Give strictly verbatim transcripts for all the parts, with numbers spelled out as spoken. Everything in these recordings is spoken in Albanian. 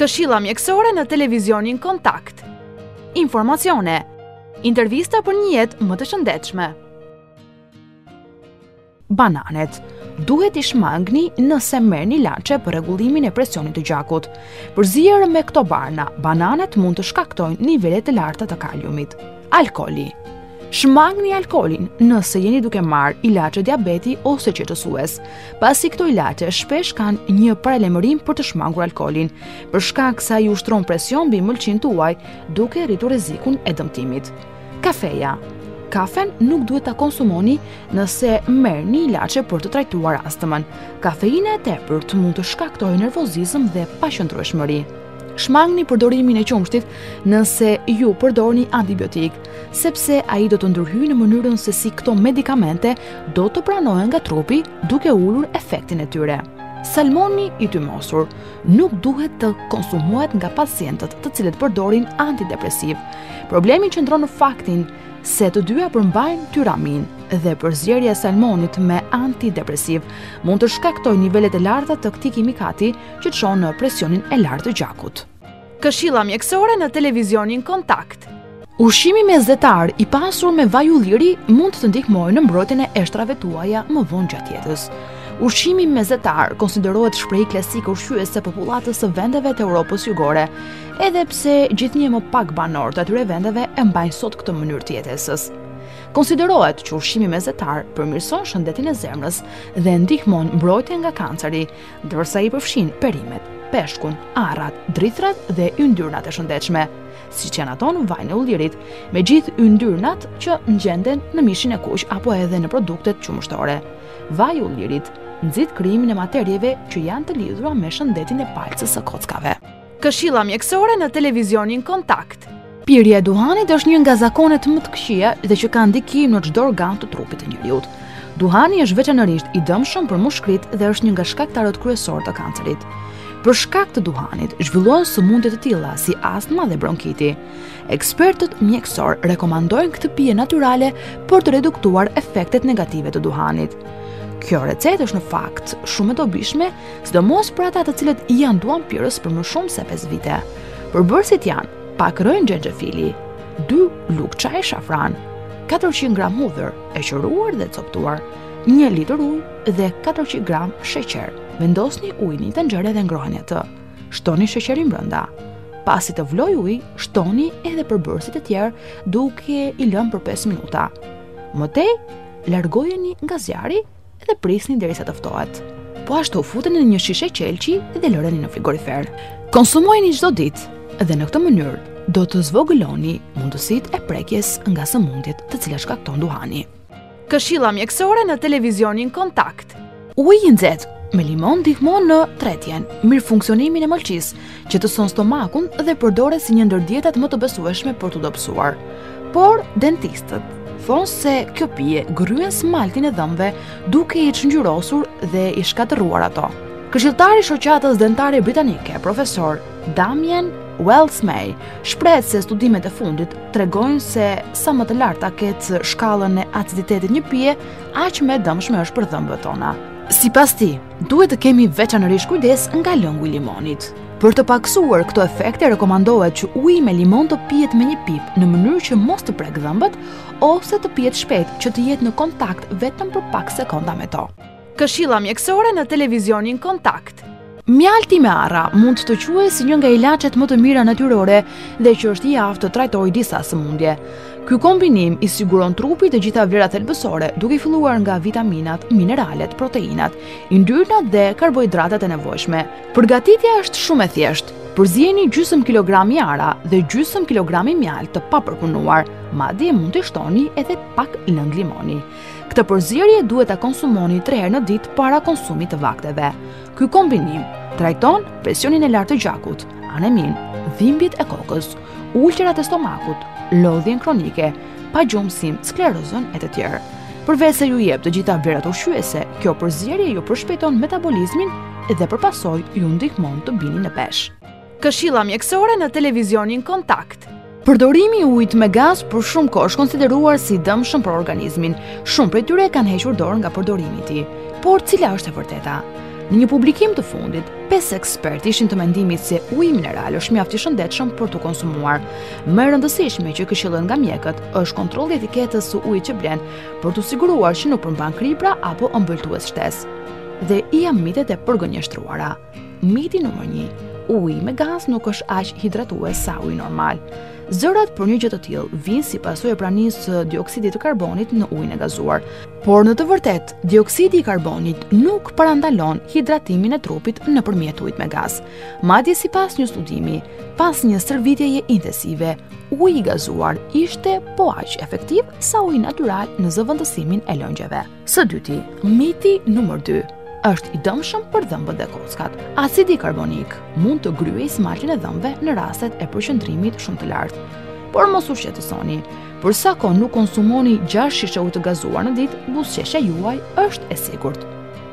Këshilla mjekësore në televizionin Kontakt. Informacione. Intervista për një jetë më të shëndetshme. Bananet. Duhet i shmangni nëse merrni ilaçe për rregullimin e presionit të gjakut. Përzierë me këto barna, bananet mund të shkaktojnë nivele të larta të kaliumit. Alkooli. Shmangni alkoolin nëse jeni duke marrë ilaçe diabeti ose qetësues, pasi këto ilaçe shpesh kanë një paralajmërim për të shmangur alkoolin, për shkak se ai ushtron presion mbi mëlçin tuaj, duke rritur rrezikun e dëmtimit. Kafeja. Kafen nuk duhet ta konsumoni nëse merrni ilaçe për të trajtuar astmën. Kafeina e tepërt mund të shkaktojë nervozizëm dhe paqëndrueshmëri. Shmangni përdorimin e qumshtit nëse ju përdorni antibiotik, sepse ai do të ndërhyjë në mënyrën se si këto medikamente do të pranohen nga trupi duke ulur efektin e tyre. Salmoni i tymosur nuk duhet të konsumohet nga pacientët të cilët përdorin antidepresiv. Problemi qëndron në faktin se të dyja përmbajnë tyramin dhe përzierja e salmonit me antidepresiv mund të shkaktojë nivelet e larta të këtij kimikati që çon në presionin e lartë të gjakut. Këshilla mjekësore në televizionin Kontakt. Ushqimi meszetar i pasur me vaj ulliri mund të ndihmojë në mbrojtjen e eshtrave tuaja më vonë gjatë jetës. Ushqimi meszetar konsiderohet shprehje klasike ushqyese së popullatës së vendeve të Europës jugore, edhe pse gjithnjë më pak banor të atyre vendeve e mbajnë sot këtë mënyrë të jetesës. Konsiderohet që ushqimi meszetar përmirëson shëndetin e zemrës dhe ndihmon mbrojtjen nga kanceri, ndërsa i përfshin perimet, peshkun, arrat, drithrat dhe yndyrnat e shëndetshme, siç janë ato në vajin e ullirit, me gjithë yndyrnat që ngjenden në mishin e kuq apo edhe në produktet qumështore. Vaji i ullirit nxit krijimin e materieve që janë të lidhura me shëndetin e palcës së kockave. Këshilla mjekësore në televizionin Kontakt. Pirja e duhanit është një nga zakonet më të këqija dhe që ka ndikim në çdo organ të trupit të njeriut. Duhani është veçanërisht i dëmshëm për mushkrit dhe është një nga shkaktarët kryesorë të kancerit. Për shkak të duhanit, zhvillohen sëmundje të tilla si astma dhe bronkiti. Ekspertët mjekësor rekomandojnë këtë pije natyrale për të reduktuar efektet negative të duhanit. Kjo recetë është në fakt shumë e dobishme, sidomos për ata të cilët janë duanpirës për më shumë se pesë vite. Përbërësit janë pak rrën xhenxhefili, dy lugë çaj shafran, katërqind gram hudhër e qoruar dhe coptuar, një litër ujë dhe katërqind gram sheqer. Vendosni ujin në tenxhere dhe ngroheni atë. Shtoni sheqerin brenda. Pasi të vlojë uji, shtoni edhe përbërësit e tjerë duke i lënë për pesë minuta. Mëtej, largojeni nga zjarri dhe prisni derisa të ftohet. Po ashtu futeni në një shishe qelçi dhe lëreni në frigorifer. Konsumojeni çdo ditë dhe në këtë mënyrë do të zvogëloni mundësitë e prekjes nga sëmundjet të cilat shkakton duhani. Këshilla mjekësore në televizionin Kontakt. Uji i nxehtë me limon ndihmon në tretjen, mirë funksionimin e mëlçisë, qetëson stomakun dhe përdoret si një ndër dietat më të besueshme për të dobësuar. Por dentistët thonë se kjo pije gryen smaltin e dhëmbëve duke i çngjyrosur dhe i shkatërruar ato. Këshilltari i shoqatës dentare britanike, profesor Damien Wells-May, shpreh se studimet e fundit tregojnë se sa më të larta ketë shkallën e aciditetit një pije, aq më e dëmshme është për dhëmbët tona. Sipas tij, duhet të kemi veçanërisht kujdes nga lëngu i limonit. Për të paksuar këto efekte, rekomandohet që uji me limon të pihet me një pip në mënyrë që mos të prek dhëmbët ose të pihet shpejt që të jetë në kontakt vetëm për pak sekonda me to. Këshilla mjekësore në televizionin Kontakt. Mjalti me arra mund të quhet si një nga ilaçet më të mira natyrore dhe që është i aftë të trajtojë disa sëmundje. Ky kombinim i siguron trupit të gjitha vlerat thelbësore, duke filluar nga vitaminat, mineralet, proteinat, yndyrnat dhe karbohidratet e nevojshme. Përgatitja është shumë e thjeshtë. Përzieni gjysmë kilogrami arra dhe gjysmë kilogrami mjalt të papërpunuar, madje mund të shtoni edhe pak lëng limoni. Këtë përzierje duhet ta konsumoni tre herë në ditë para konsumit të vakteve. Ky kombinim trajton presionin e lartë të gjakut, anemin, dhimbjet e kokës, ulqerat e stomakut, lodhjen kronike, pagjumësim, sklerozën e të tjerë. Përveç se ju jep të gjitha vlerat ushqyese, kjo përzierje ju përshpejton metabolizmin dhe përpasoj ju ndihmon të bini në peshë. Këshilla mjekësore në televizionin Kontakt. Përdorimi i ujit me gaz për shumë kohë është konsideruar si dëmshëm për organizmin. Shumë prej tyre kanë hequr dorë nga përdorimi i tij. Por cila është e vërteta? Në një publikim të fundit, pesë ekspertë ishin të mendimit se uji mineral është mjaft i shëndetshëm për të konsumuar. Më e rëndësishme që këshillohet nga mjekët është kontrolli i etiketës së ujit që blen për të siguruar që nuk përmban kripra apo ëmbëltues shtesë. Dhe i jam mitet e përgënjeshtruara. Miti numër një. Uji me gaz nuk është aq hidratues sa uji normal. Zërat për një gjë të tillë vijnë si pasojë e pranisë së dioksidit të karbonit në ujin e gazuar. Por në të vërtetë, dioksidi i karbonit nuk parandalon hidratimin e trupit nëpërmjet ujit me gaz. Madje sipas një studimi, pas një stërvitjeje intensive, uji i gazuar ishte po aq efektiv sa uji natyral në zëvendësimin e lëngjeve. Së dyti, miti numër dy. Është i dëmshëm për dhëmbët dhe kockat. Acidi karbonik mund të gryejë smaltin e dhëmbëve në rastet e përqendrimit shumë të lartë. Por mos u shqetësoni, për sa kohë nuk konsumoni gjashtë shishe ujë të gazuar në ditë, buzëqeshja juaj është e sigurt.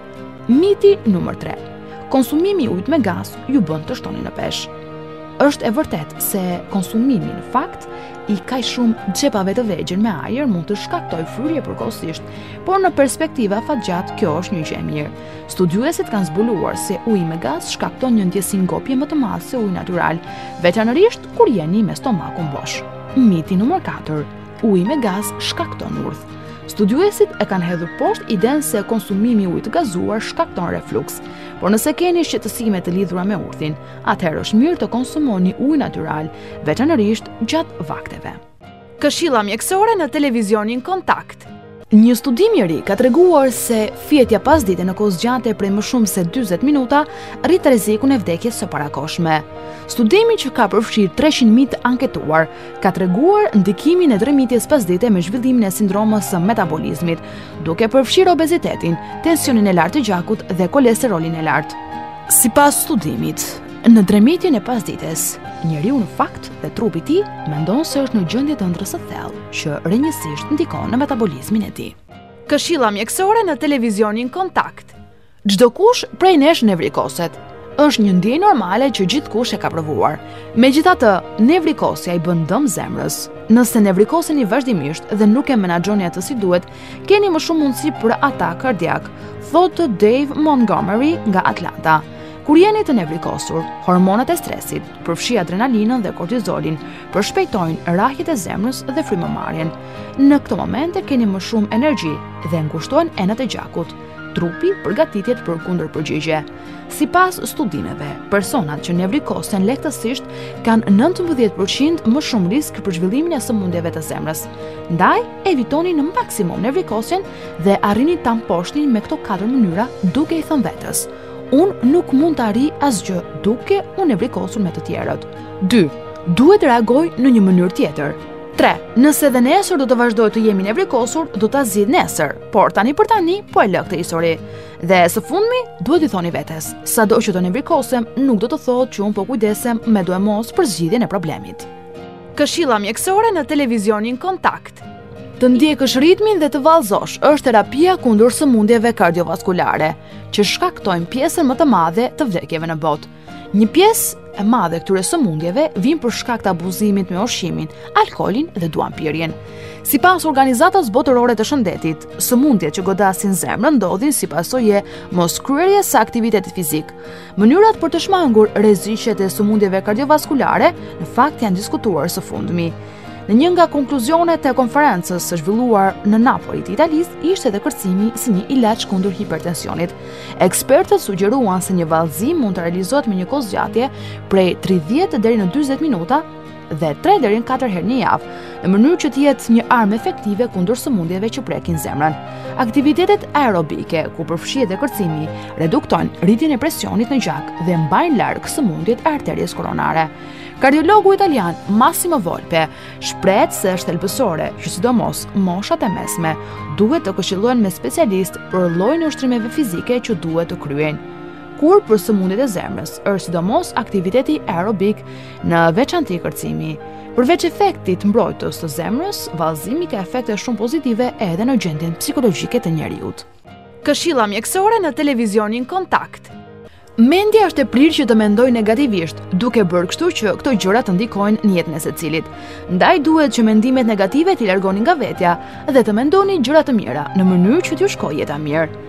Miti numër tre. Konsumimi i ujit me gaz ju bën të shtoni në peshë. Është e vërtetë se konsumimi në fakt i kaq shumë xhepave të vegjël me ajër mund të shkaktojë fryrje përkohësisht, por në perspektiva fatgjatë kjo është një gjë e mirë. Studiuesit kanë zbuluar se uji me gaz shkakton një ndjesi ngopje më të madhe se uji natyral, veçanërisht kur jeni me stomakun bosh. Miti numër katër. Uji me gaz shkakton urdhë. Studiuesit e kanë hedhur poshtë idenë se konsumimi i ujit të gazuar shkakton refluks, por nëse keni shqetësime të lidhura me urdhin, atëherë është mirë të konsumoni ujë natyral, veçanërisht gjatë vakteve. Këshilla mjekësore në televizionin Kontakt. Një studim i ri ka treguar se fjetja pasdite në kohë zgjate prej më shumë se dyzet minuta rrit rrezikun e vdekjes së parakohshme. Studimi që ka përfshirë treqind mijë të anketuar ka treguar ndikimin e tremitjes pasdite me zhvillimin e sindromës së metabolizmit, duke përfshirë obezitetin, tensionin e lartë të gjakut dhe kolesterolin e lartë. Sipas studimit, në tremitjen e pasdites, njeriu në fakt dhe trupi i tij mendon se është në gjendje të ëndrrës së thellë, që rrënjësisht ndikon në metabolizmin e tij. Këshilla mjekësore në televizionin Kontakt. Çdo kush prej nesh nevrikoset. Është një ndjenjë normale që gjithkush e ka provuar. Megjithatë, nevrikosja i bën dëm zemrës. Nëse nevrikoseni vazhdimisht dhe nuk e menaxhoni atë si duhet, keni më shumë mundësi për atak kardiak, thotë Dave Montgomery nga Atlanta. Kur jeni të nevrikosur, hormonat e stresit, përfshi adrenalinën dhe kortizolin, përshpejtojnë rrahjet e zemrës dhe frymëmarrjen. Në këto momente keni më shumë energji dhe ngushtohen enët e gjakut. Trupi përgatitet për kundërpërgjigje. Sipas studimeve, personat që nevrikosen lehtësisht kanë nëntëmbëdhjetë përqind më shumë risk për zhvillimin e sëmundjeve të zemrës. Ndaj, evitoni në maksimum nevrikosjen dhe arrini ta mposhtni me këto katër mënyra duke i thënë vetes: unë nuk mund të arri asgjë duke u nevrikosur me të tjerët. dy. Duhet të reagoj në një mënyrë tjetër. tre. Nëse dhe nesër do të vazhdoj të jemi nevrikosur, do ta zgjidh nesër, por tani për tani po e lë këtë histori. Dhe së fundmi, duhet i thoni vetes, sado që të nevrikosem, nuk do të thotë që unë po kujdesem me do e mos për zgjidhjen e problemit. Këshilla mjekësore në televizionin Kontakt. Të ndjekësh ritmin dhe të vallëzosh është terapia kundër sëmundjeve kardiovaskulare, që shkaktojnë pjesën më të madhe të vdekjeve në botë. Një pjesë e madhe këtyre sëmundjeve vijnë për shkak të abuzimit me ushqimin, alkoolin dhe duanpirjen. Sipas Organizatës Botërore të Shëndetit, sëmundjet që godasin zemrën ndodhin si pasojë moskryerjes së aktivitetit fizik. Mënyrat për të shmangur rreziqet e sëmundjeve kardiovaskulare në fakt janë diskutuar së fundmi. Në një nga konkluzionet e konferencës së zhvilluar në Napoli të Italisë ishte edhe kërcimi si një ilaç kundër hipertensionit. Ekspertët sugjeruan se një vallëzim mund të realizohet me një kohëzgjatje prej tridhjetë deri në dyzet minuta dhe tre deri në katër herë në javë, në mënyrë që të jetë një armë efektive kundër sëmundjeve që prekin zemrën. Aktivitetet aerobike, ku përfshihet edhe kërcimi, reduktojnë rritjen e presionit në gjak dhe mbajnë larg sëmundjet e arterjes koronare. Kardiologu italian Massimo Volpe shprehet se është thelbësore që sidomos moshat e mesme duhet të këshillohen me specialist për llojin e ushtrimeve fizike që duhet të kryejnë. Kur për sëmundjet e zemrës është sidomos aktiviteti aerobik, në veçanti kërcimi. Përveç efektit mbrojtës të zemrës, vallëzimi ka efekte shumë pozitive edhe në gjendjen psikologjike të njeriut. Këshilla mjekësore në televizionin Kontakt. Mendja është e prirë që të mendoj negativisht, duke bërë kështu që këto gjëra të ndikojnë në jetën e secilit. Ndaj duhet që mendimet negative t'i largoni nga vetja dhe të mendoni gjëra të mira në mënyrë që t'ju shkojë jeta mirë.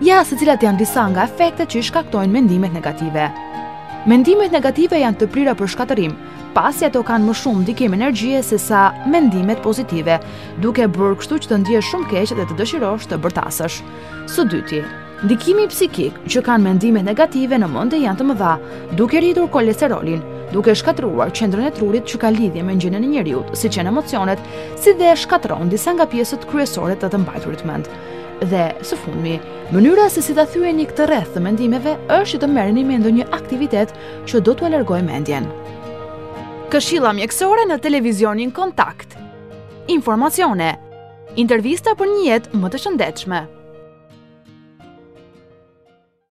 Ja, se cilat janë disa nga efektet që i shkaktojnë mendimet negative. Mendimet negative janë të prira për shkatërim, pasi ato kanë më shumë ndikim energjie se sa mendimet pozitive, duke bërë kështu që të ndjesh shumë keq dhe të dëshirosh të bërtasësh. Së dyti, ndikimi psikik që kanë mendimet negative në mendje janë të mëdha, duke rritur kolesterolin, duke shkatëruar qendrën e trurit që ka lidhje me ndjenjën e njeriut, siç janë emocionet, si dhe shkatëron disa nga pjesët kryesore të të mbajturit mend. Dhe, së fundmi, mënyra se si ta thyeni këtë rreth të mendimeve është që të merreni me ndonjë aktivitet që do t'u largojë mendjen. Këshilla mjekësore në televizionin Kontakt. Informacione. Intervista për një jetë më të shëndetshme.